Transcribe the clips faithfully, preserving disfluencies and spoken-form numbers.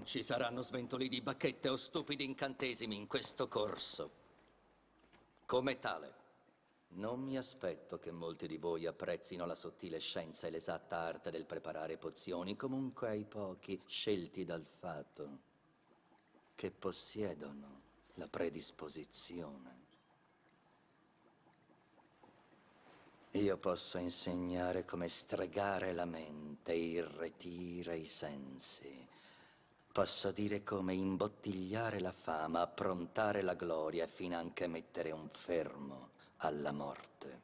ci saranno sventoli di bacchette o stupidi incantesimi in questo corso. Come tale, non mi aspetto che molti di voi apprezzino la sottile scienza e l'esatta arte del preparare pozioni, comunque ai pochi scelti dal fato che possiedono la predisposizione. Io posso insegnare come stregare la mente e irretire i sensi. Posso dire come imbottigliare la fama, approntare la gloria e finanche mettere un fermo alla morte.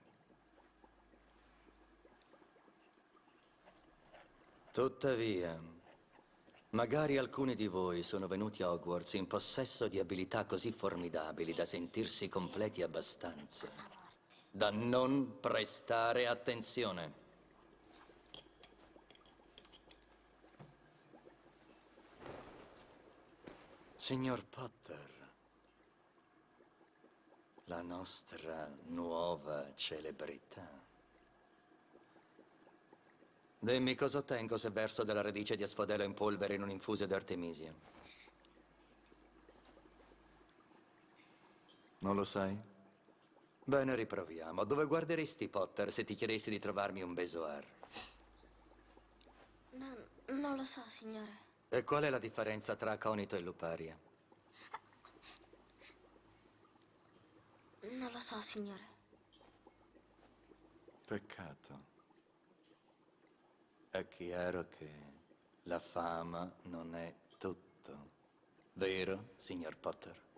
Tuttavia, magari alcuni di voi sono venuti a Hogwarts in possesso di abilità così formidabili da sentirsi completi abbastanza da non prestare attenzione. Signor Potter, la nostra nuova celebrità. Dimmi cosa ottengo se verso della radice di asfodelo in polvere in un infuso d'artemisia. Non lo sai? Bene, riproviamo. Dove guarderesti, Potter, se ti chiedessi di trovarmi un besoar? No, non lo so, signore. E qual è la differenza tra aconito e luparia? Non lo so, signore. Peccato. È chiaro che la fama non è tutto. Vero, signor Potter?